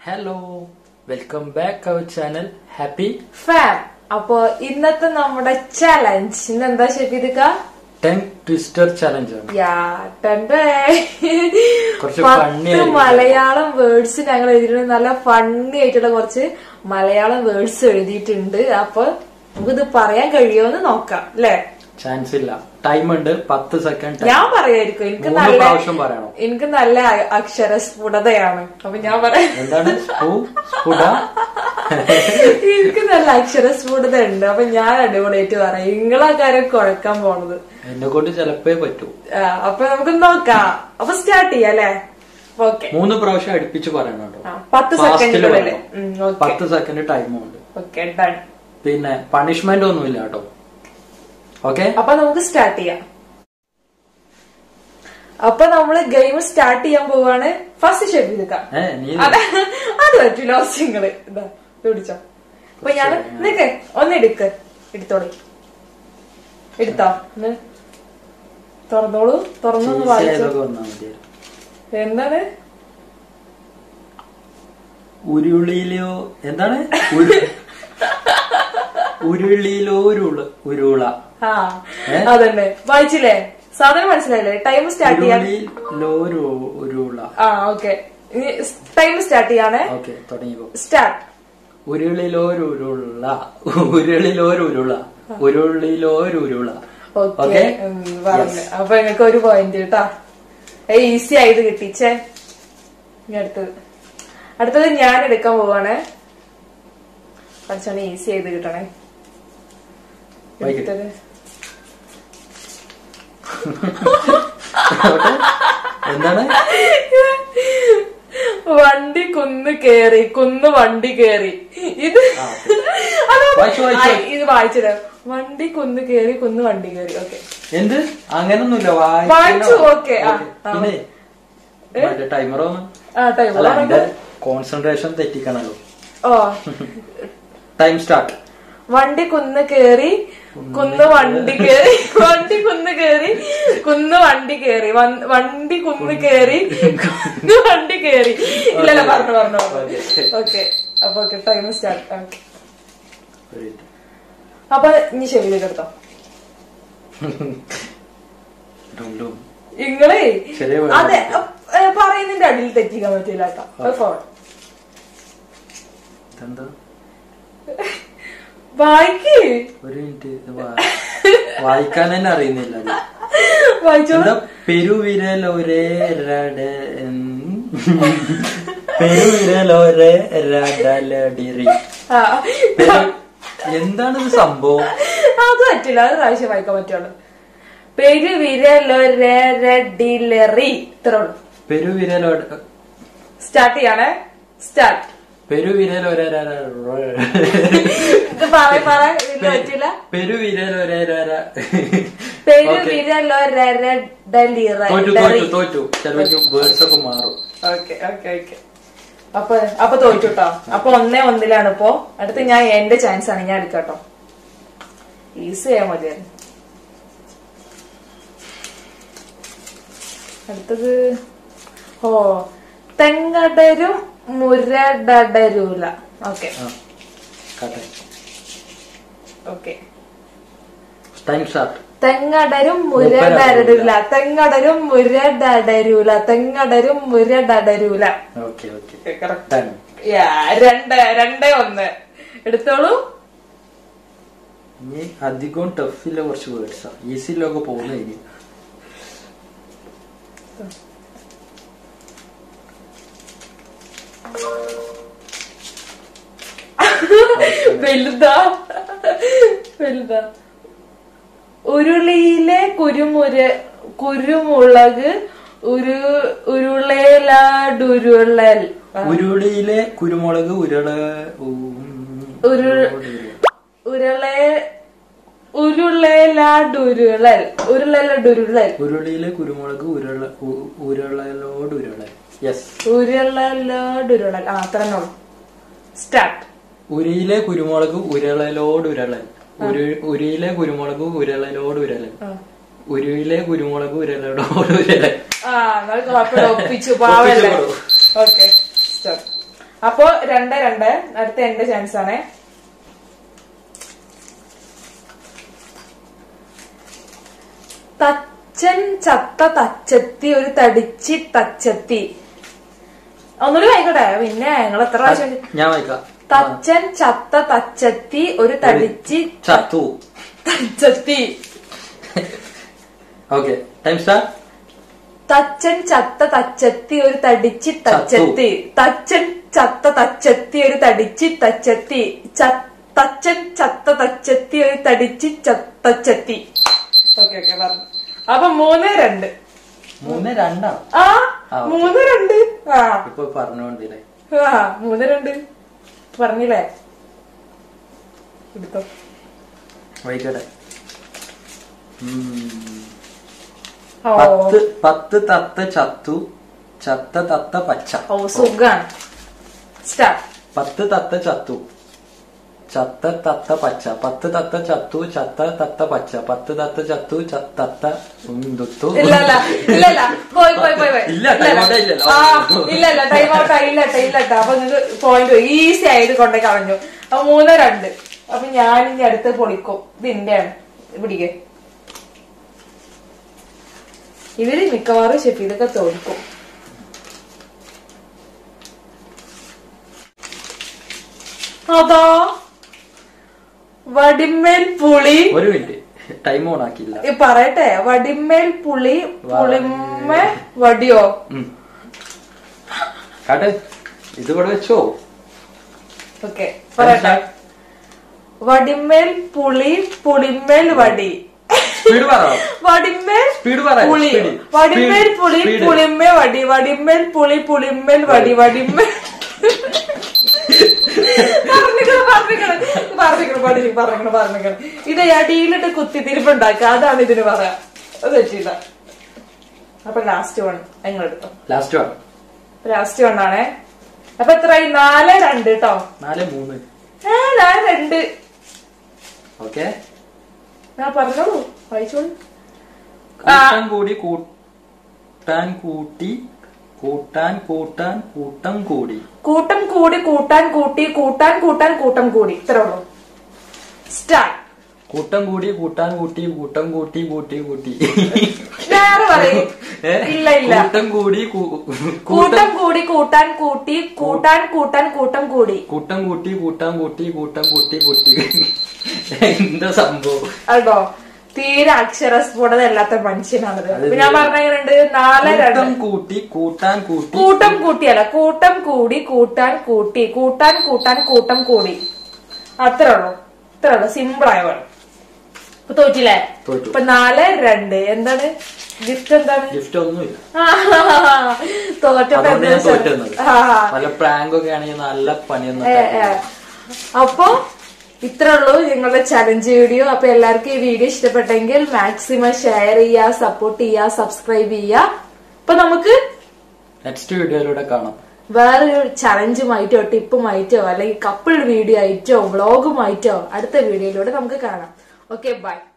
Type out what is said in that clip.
Hello, welcome back our channel happy farm. അപ്പൊ ഇന്നത്തെ നമ്മുടെ ചലഞ്ച് ഇന്നെന്താ ഷെഫീദ്? ടങ് ട്വിസ്റ്റർ ചലഞ്ച് ആണ്. മലയാളം വേർഡ്സ് ഞങ്ങൾ എഴുതിയിട്ടുണ്ട്. നല്ല ഫണ്ണി ആയിട്ടുള്ള കുറച്ച് മലയാളം വേർഡ്സ് എഴുതിയിട്ടുണ്ട്. അപ്പൊ നമുക്കിത് പറയാൻ കഴിയുമെന്ന് നോക്കാം അല്ലേ? ചാൻസ് ഇല്ല, ടൈം ഉണ്ട് 10 സെക്കൻഡ്. ഞാൻ പറയായിരിക്കും. എനിക്ക് നല്ല അക്ഷരസ്ഫുടതയാണ്. അപ്പൊ ഞാൻ പറയാം, എനിക്ക് നല്ല അക്ഷരസ്ഫുടത ഉണ്ട്. അപ്പൊ ഞാൻ അടിപൊളിയായിട്ട് പറയാം. നിങ്ങളാ കാര്യം കുഴക്കാൻ പോണത് എന്നെ കൊണ്ട് ചിലപ്പോ പറ്റൂ. അപ്പൊ നമുക്ക് നോക്കാം. അപ്പൊ സ്റ്റാർട്ട് ചെയ്യാം അല്ലേ? ഓക്കെ, 3 പ്രാവശ്യം അടുപ്പിച്ച് പറയണം കേട്ടോ. 10 സെക്കൻഡ് 10 സെക്കൻഡ് ടൈമുണ്ട്. Okay, done. പിന്നെ പണിഷ്മെന്റ് ഒന്നുമില്ല കേട്ടോ. ഓക്കെ, അപ്പൊ നമുക്ക് സ്റ്റാർട്ട് ചെയ്യാം. അപ്പൊ നമ്മള് ഗെയിം സ്റ്റാർട്ട് ചെയ്യാൻ പോവാണ്. ഫസ്റ്റ് ഷെഫ് എടുക്കാം. അത് പറ്റൂല, നിങ്ങള് ഇതാ പിടിച്ചോ. അപ്പൊ ഞാൻ നിക്ക് ഒന്ന് എടുത്തോളൂ. എടുത്തോ, തുറന്നോളൂ. തുറന്നൊന്ന് വായിച്ചോ. എന്താണ്? ഉരുളിയിലോ എന്താണ്? ഉരുളിയിലോ ഉരുള. അതന്നെ വായിച്ചില്ലേ? സാധനം മനസ്സിലായില്ലേ? ടൈം സ്റ്റാർട്ട് ചെയ്യാൻ. ഓക്കെ, ടൈം സ്റ്റാർട്ട് ചെയ്യാനേ. സ്റ്റാർട്ട്. ഉരുളിലോരുരുള. ഉരുളിലോരുരുള. ഓക്കെ, അപ്പൊ എനിക്ക് ഒരു പോയിന്റ് കേട്ടാ. ഈസി ആയത് കിട്ടിച്ചേ. അടുത്തത് ഞാൻ എടുക്കാൻ പോവാണേ. പഠിച്ചാണ് ഈസി ആയത് കിട്ടണേ. എന്താണ്? വണ്ടി കുന്ന് വണ്ടി കേറി. ഇത് വായിച്ചത്. വണ്ടി കുന്ന് വണ്ടി കേറി. ഓക്കെ, എന്ത്? അങ്ങനൊന്നുമില്ല, വായിച്ചു. ഓക്കെ, ടൈമർ കോൺസെൻട്രേഷൻ തെറ്റിക്കണല്ലോ. Time start. വണ്ടി കുന്ന് കേറി വണ്ടി കേറി. വണ്ടി കുന്ന് കേറി വണ്ടി കേറി. വണ്ടി കുന്ന് കേറി വണ്ടി കേറി. ഇല്ലല്ല, പറഞ്ഞു. ഓക്കെ, അപ്പൊ ഓക്കെ, ടൈം സ്റ്റാർട്ട്. അപ്പൊ ഇനി ശരിയിലേക്ക് എടുത്തോ. നിങ്ങളെ അതെ പറയുന്നതിന്റെ അടിയിൽ തെറ്റിക്കാൻ പറ്റില്ല കേട്ടോ. ഫോൺ വായിക്ക്. ഒരു മിനിറ്റ്, വായിക്കാൻ തന്നെ അറിയുന്നില്ല. വായിച്ചോളൂ. പെരുവിരലൊരേ എന്താണ് ഇത് സംഭവം? അത് പറ്റില്ല, അത് പ്രാവശ്യം വായിക്കാൻ പറ്റുള്ളൂ. പെരുവിരലൊരടി. ഇത്രയുള്ളൂ. പെരുവിരലോ. സ്റ്റാർട്ട് ചെയ്യണേ. സ്റ്റാർട്ട്. പെരുവിരലൊരേ. ഇത് പറ്റില്ല. തോറ്റു. ചിലപ്പോ വേർഡ്സ് ഒക്കെ മാറും. ഓക്കെ. അപ്പൊ തോറ്റുട്ടോ. അപ്പൊ 1-1 ഇപ്പോ. അടുത്ത് ഞാൻ എന്റെ ചാൻസ് ആണ്. ഞാൻ എടുക്കാട്ടോ. ഈസി ചെയ്യാൻ മതിയായിരുന്നു. അടുത്തത് തെങ്ങടരും മുരടരൂല. ഓക്കെ. തെങ്ങടരും മുരടരൂല. തെങ്ങടരും മുരടരൂല. 2-1 എടുത്തോളൂ. ഇനി അധികം ടഫില്ല കുറച്ച് വേർഡ്സാ. ഈസിയിലൊക്കെ പോകുന്ന വലുതാ. ഉരുളിയിലെ കുരുമുളക് ഉരുളേലാടുരുളൽ. ഉരുളിയിലെ കുരുമുളക് ഉരുളേലാടുരുളൽ. ഉരുളിയിലെ കുരുമുളക് ഉരുളലോടുരുളൽ. ഉരുളലോടുരുളൽ. അത്രന്നോളൂ. സ്റ്റാർട്ട്. ഉരിയിലെ കുരുമുളക് ഉരുളലോടുരുളൽ. ഉരിയിലെ കുരുമുളക് ഉരുളലോടുരുളൽ. ഉരുവിലെ കുരുമുളക് ഉരുളലോടുരുളൽ. ഒപ്പിച്ചു. പാവല്ലേ? ഓക്കെ, അപ്പൊ 2-2. അടുത്ത എന്റെ ചാൻസ് ആണ്. തച്ചൻ ചത്ത തച്ചത്തി ഒരു തടിച്ചി തച്ചത്തി. ഒന്നുകൂടി വായിക്കട്ടെ. പിന്നെ ഞങ്ങൾ എത്ര പ്രാവശ്യം ഞാൻ വായിക്കാം. തച്ചൻ ചത്ത തച്ചത്തി ഒരു തടിച്ചി ചത്തു തച്ചത്തി. Okay, time start. തച്ചൻ ചത്ത തച്ചത്തി ഒരു തടിച്ചി തച്ചത്തി. തച്ചൻ ചത്ത തച്ചത്തി ഒരു തടിച്ചി തച്ചത്തി. തച്ചൻ ചത്ത തച്ചത്തി ഒരു തടിച്ചി തച്ചത്തി. ഓക്കെ ഓക്കെ പറഞ്ഞു. അപ്പൊ 3-2. 3-2 ആ 3-2. ആ ഇപ്പൊ പറഞ്ഞോണ്ടില്ലേ? 3-2 പറഞ്ഞില്ലേ? എടുത്തോ വൈകട്ടെ. 10 തത്ത ചത്തു, ചത്ത തത്ത പച്ച. ഓ സുഖാണ്. സ്റ്റാർട്ട്. 10 തത്ത ചത്തു, ചത്ത തത്ത പച്ച. 10 തത്ത ചത്തു, ചത്ത തത്ത പച്ച. 10 തത്ത ചത്തു, തത്ത ഉന്തുത്തു. ഇല്ല പോയി ഇല്ല, ടൈം ഔട്ട് ആയില്ലല്ലോ. ഇല്ല ടൈം ഔട്ട് ആയില്ലട്ടോ. അപ്പൊ നിങ്ങൾക്ക് പോയിന്റ് ഈസി ആയിട്ട് കൊണ്ടേ കളഞ്ഞു. അപ്പൊ 3-2. അപ്പൊ ഞാൻ ഇനി അടുത്ത് പൊളിക്കും. ഇതിന്റെയാണ് പിടിക്കേ. ഇവര് മിക്കവാറും ഷെഫീദൊക്കെ തോൽക്കും. അതാ വടിമേൽ പുളി. ഒരു മിനിറ്റ്, ടൈം ഓൺ ആക്കിയില്ല. പറയട്ടെ. വടിമേൽ പുളി പുളിമ വടിയോ? കാട്ടെ, ഇത് ഇവിടെ വെച്ചോ. ഓക്കെ പറയട്ടെ. വടിമേൽ പുളി പുളിമേൽ വടി. സ്പീഡ് പറ. വടിമേൽ സ്പീഡ് പറ. പുളി വടിമേൽ പുളി പുളിമേ വടി. വടിമേൽ പുളി പുളിമേൽ വടി. വടിമേൽ പറഞ്ഞിക്കണം. ഇത് അടിയിലിട്ട് കുത്തിത്തിരിപ്പുണ്ടാക്കുക, അതാണ് ഇതിന് പറയാ. അത് തെറ്റില്ല. അപ്പൊ ലാസ്റ്റ് വൺ നിങ്ങളെടുത്തോ. ലാസ്റ്റ് വണ്ണാണേ. അപ്പൊ എത്രയായി? 4-2 കേട്ടോ. 4-3. 4-2. ഓക്കെ, ഞാൻ പറഞ്ഞോളൂ, വായിച്ചോളൂ. കൂട്ടം കൂടി കൂട്ടാൻ കൂട്ടി കൂട്ടാൻ കൂട്ടം കൂടി. കൂട്ടം കൂടി കൂട്ടാൻ കൂട്ടി കൂട്ടാൻ കൂട്ടം കൂടി. ഇത്രേ ഉള്ളൂ. സ്റ്റാർട്ട്. കൂട്ടം കൂടി കൂട്ടാൻ കൂട്ടി കൂട്ടം കൂട്ടി വേറെ പറയും. ഇല്ല കൂട്ടം കൂടി കൂട്ടം കൂടി കൂട്ടാൻ കൂട്ടി കൂട്ടാൻ കൂട്ടം കൂടി. കൂട്ടം കൂട്ടി കൂട്ടാൻ കൂട്ടി. എന്താ സംഭവം? അതോ തീരെ അക്ഷരസ്ഫുടത അല്ലാത്ത മനുഷ്യനാണത്. ഞാൻ പറഞ്ഞെങ്ങനെയുണ്ട്? 4-2. കൂട്ടി കൂട്ടാൻ കൂട്ടം കൂട്ടിയല്ല, കൂട്ടം കൂടി കൂട്ടാൻ കൂട്ടം കൂടി. അത്രേ ഉള്ളൂ. സിമ്പിൾ ആയ വേണം. ഇപ്പൊ തോറ്റില്ലേ? ഇപ്പൊ 4-2. എന്താണ് ഗിഫ്റ്റ്? എന്താണ് ഗിഫ്റ്റ്? ഒന്നുമില്ല. തോറ്റപ്പോ നല്ല പ്രാങ്ക് ഒക്കെ ആണെങ്കിൽ നല്ല പണിയൊന്നും. അപ്പൊ ഇത്രേ ഉള്ളൂ നിങ്ങളുടെ ചലഞ്ച് വീഡിയോ. അപ്പൊ എല്ലാവർക്കും ഈ വീഡിയോ ഇഷ്ടപ്പെട്ടെങ്കിൽ മാക്സിമം ഷെയർ ചെയ്യുക, സപ്പോർട്ട് ചെയ്യുക, സബ്സ്ക്രൈബ് ചെയ്യുക. അപ്പൊ നമുക്ക് നെക്സ്റ്റ് വീഡിയോയിലൂടെ കാണാം. വേറൊരു ചലഞ്ചുമായിട്ടോ ടിപ്പുമായിട്ടോ അല്ലെങ്കിൽ കപ്പിൾ വീഡിയോ ആയിട്ടോ വ്ളോഗുമായിട്ടോ അടുത്ത വീഡിയോയിലൂടെ നമുക്ക് കാണാം. Okay, by.